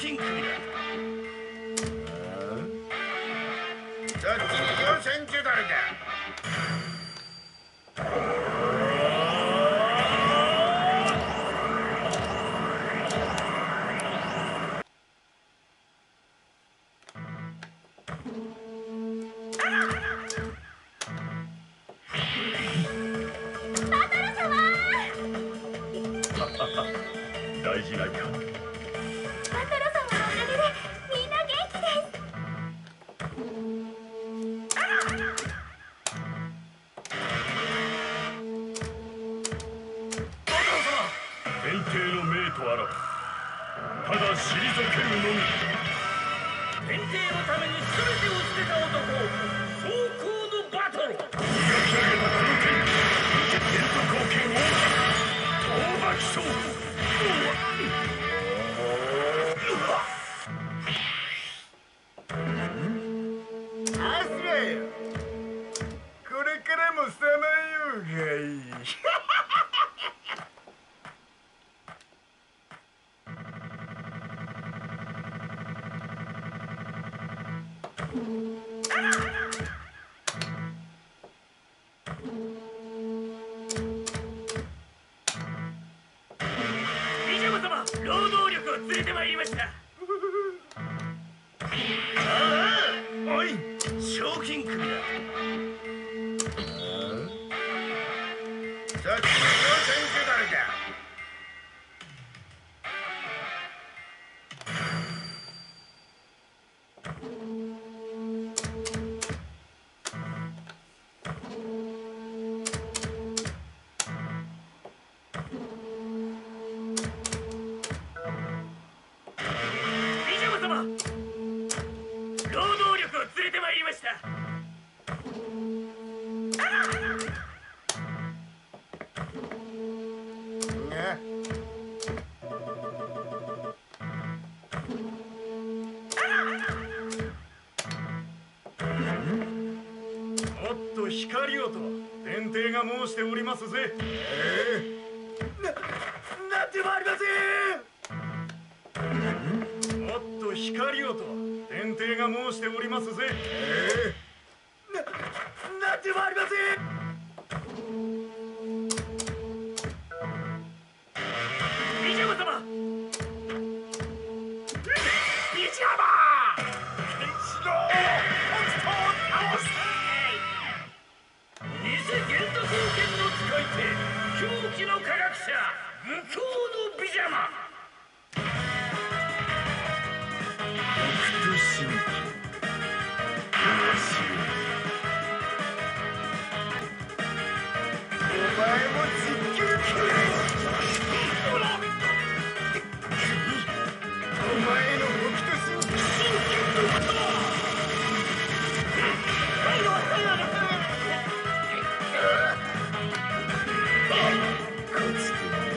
金首だ。 どっちに優先ジュダルだ。 大事ないか。 バトロ様のおかげでみんな元気です。 バトロ様。 天帝の命とあらばただ退けるのみ。 天帝のために全てを捨てた男、装甲のバトロ。 磨き上げたこの剣、伝統貢献を討伐そう。 あすらよ。これからもさまようがいい。 ビジャマ様、労働力を連れてまいりました。おい、賞金首だ。 そっちに優先ジュダルだ。 ビジャマ様、労働力を連れてまいりました。 もっと光をと天帝が申しておりますぜ。 なんでもありません。 もっと光をと天帝が申しておりますぜ。 なんでもありません。ビジャマ様。ビジャマ。ケンシロウ、モンスターを倒せ。偽玄徳王権の使い手、狂気の科学者、向こうのビジャマ。 北斗神拳。お前も実況機。お前の北斗神拳のことだ。こちと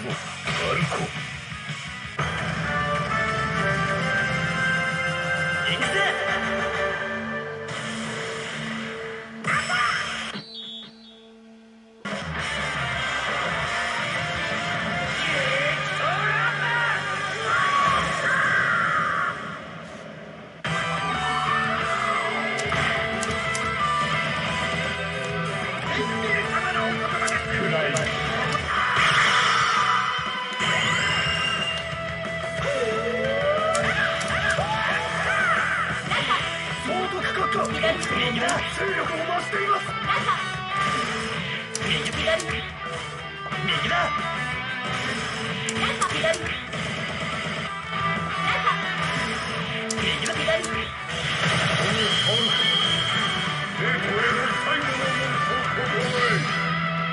ぞバルコ。 行くぜ。 右だ。勢力を増しています。 右だ。右だ。 抵抗への最後の門とここへ。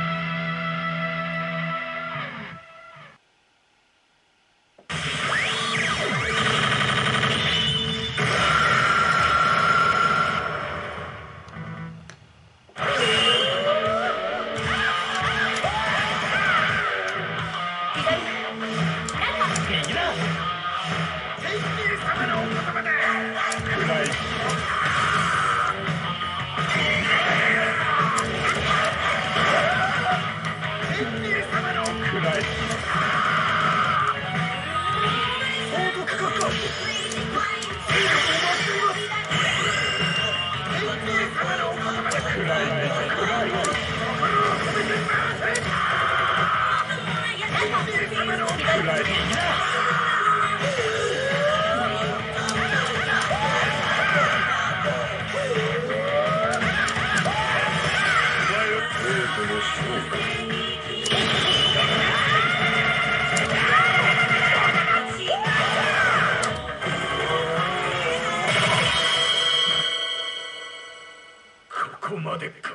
ここまでか。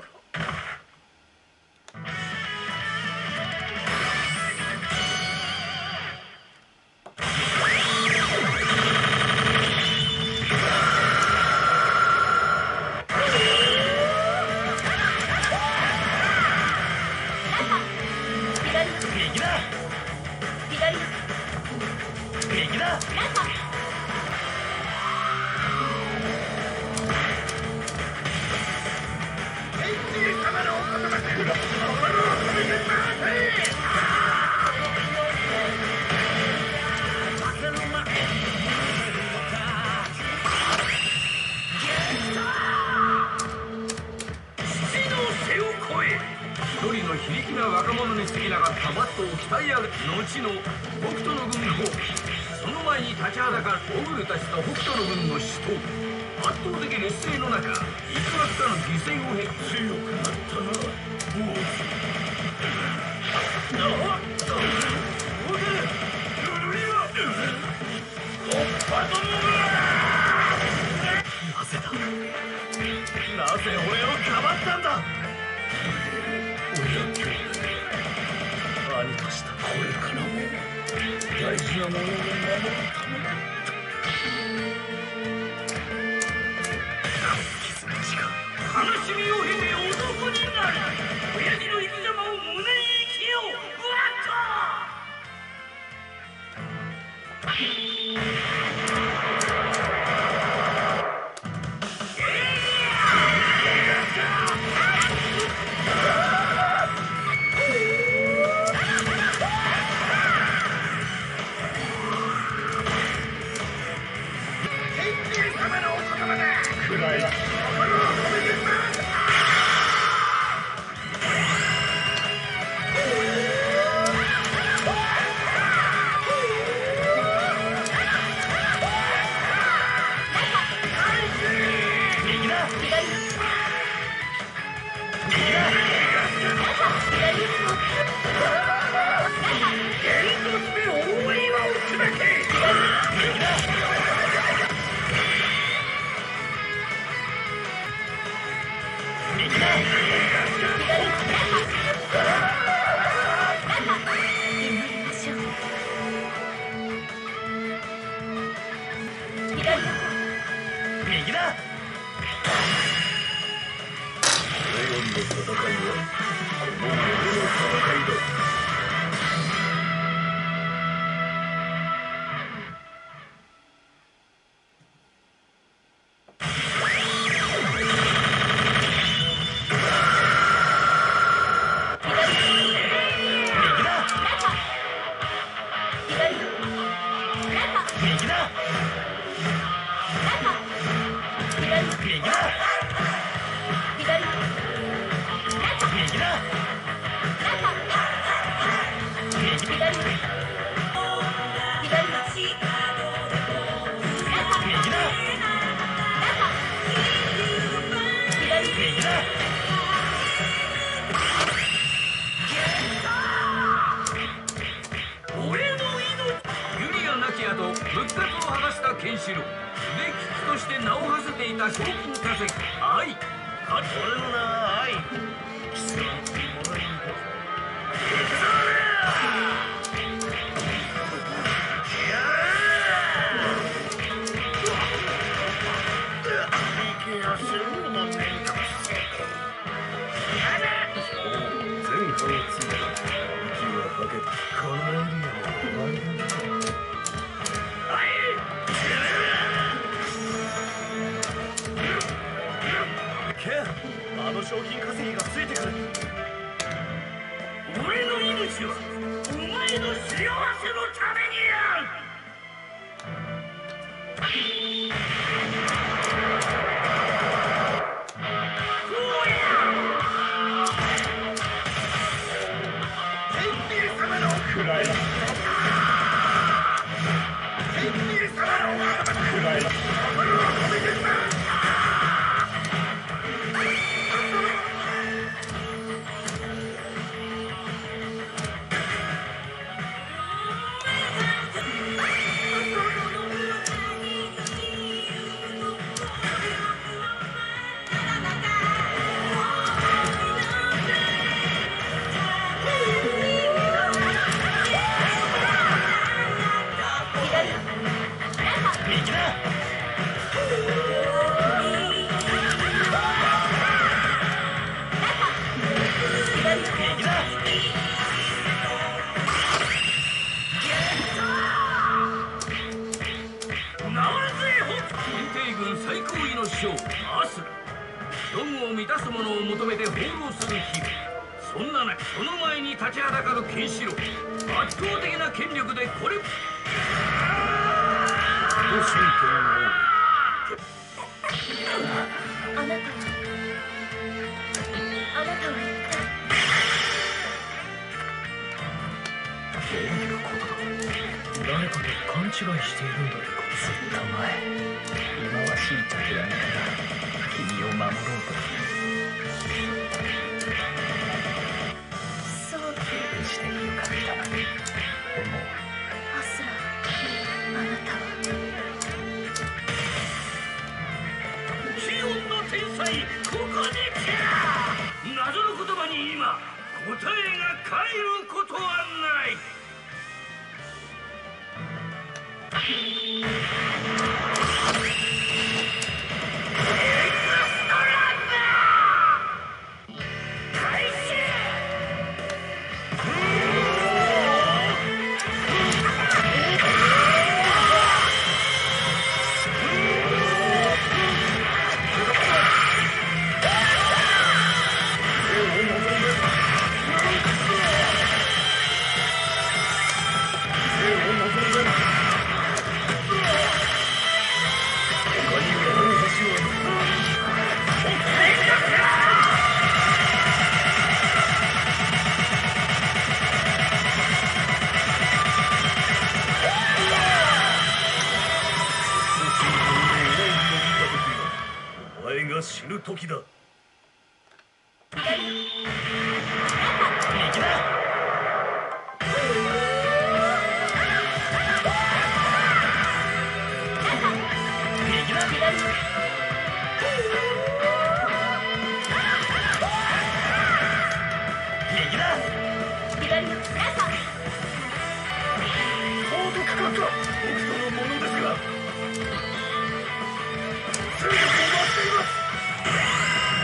一人の非力な若者に過ぎなかったバットを鍛え上げ、後の北斗の軍砲、その前に立ちはだかるオグルたちと北斗の軍の死闘。圧倒的劣勢の中、いくらかの犠牲を経強くなったな、オーなぜ俺をかばったんだ。兄としたこれからも大事なものを守るためだ。傷が違う。悲しみを経て男になる。親父の生き様を胸に生きよう。 復活を果たしたケンシロウ、腕利きとして名を馳せていた賞金稼ぎ愛。 俺の名は愛。貴様ものに行くぞ。このエリアも終わりだ。あの賞金稼ぎがついてくる。 俺の命はお前の幸せのためにある。アスラ、虚無を満たすものを求めて放浪する日々。そんな中、その前に立ちはだかるケンシロウ、圧倒的な権力でこれあなたはどういうことだ。誰かと勘違いしているんだろうか。ずっと前、忌まわしい敵が君を守ろうと。 そう無事でよかった。でもアスラ、あなたは気温の天才、ここに来た。謎の言葉に今答えが返ることはない。 お前が死ぬ時だ。 こ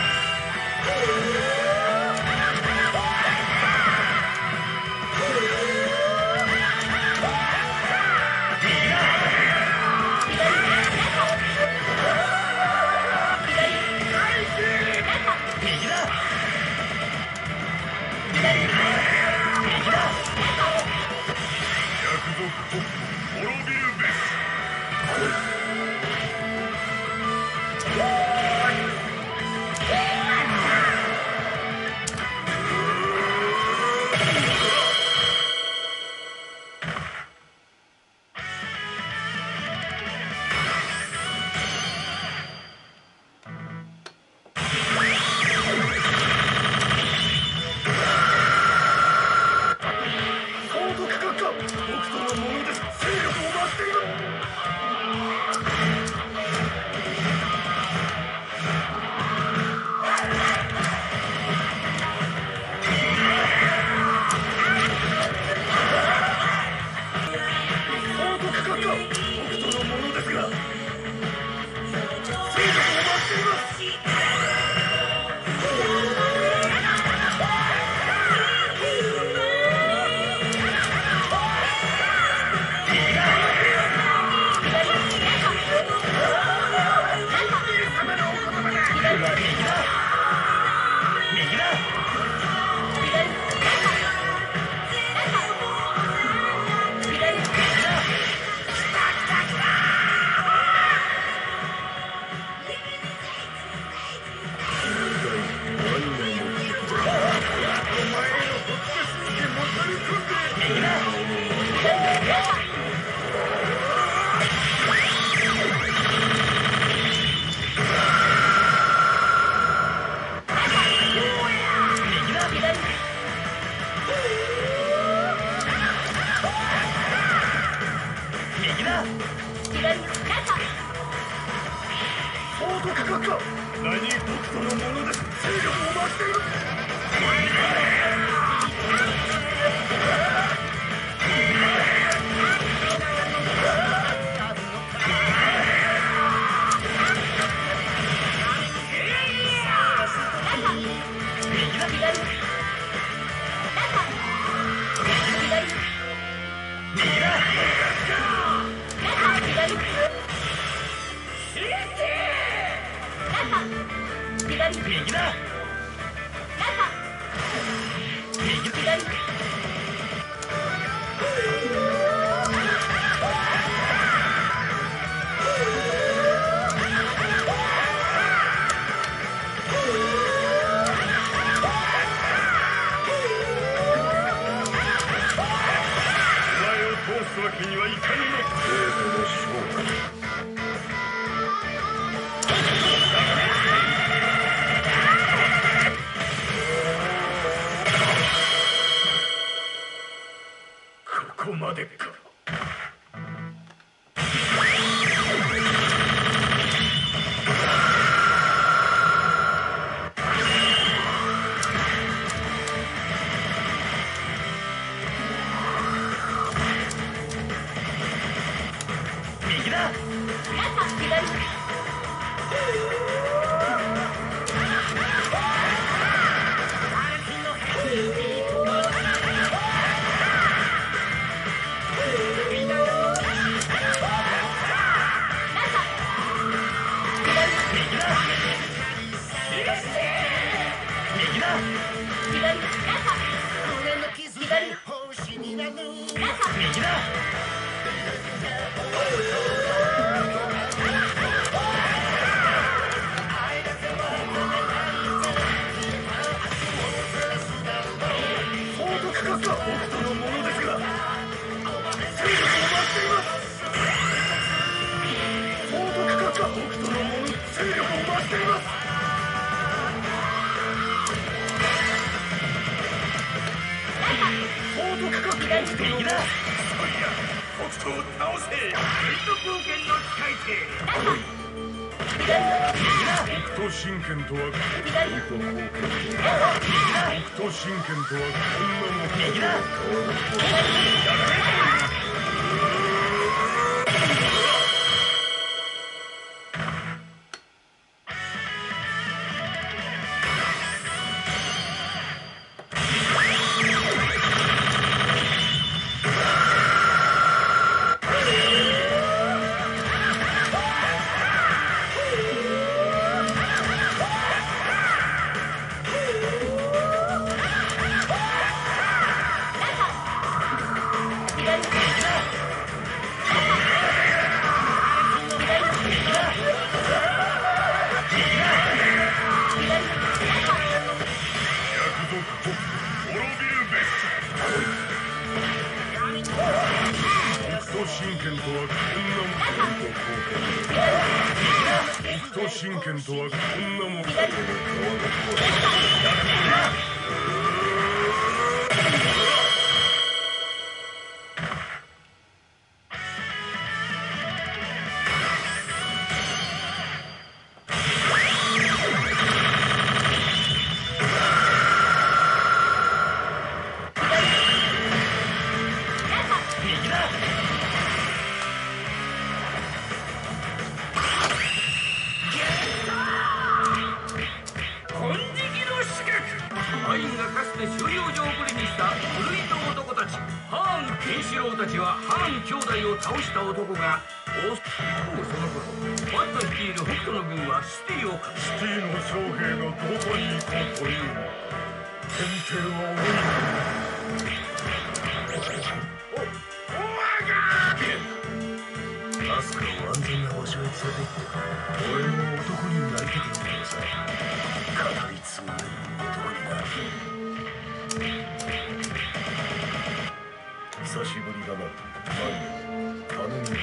報告閣下、何北斗のものです。勢力を増している。ここまでか。右だ。北斗神拳とはこんなもん。右だ。神拳とはこんなもん。 倒した男が一方その頃バッタ率いる北斗の軍はシティの将兵がどこに行こうというのか。天帝はアスカを安全な場所へ連れて行って俺の男になりたくなったのさ。語り継ぐ男にな。久しぶりだな、マリオ。頼みは。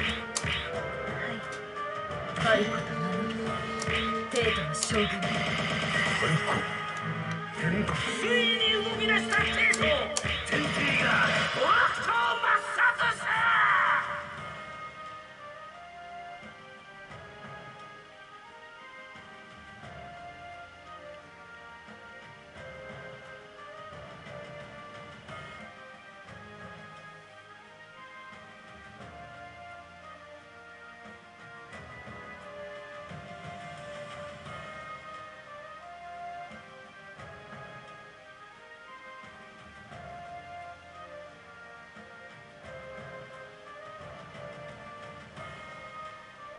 はい。カリコと名乗る帝都の将軍。 カリコ。ついに動き出した帝都。天帝が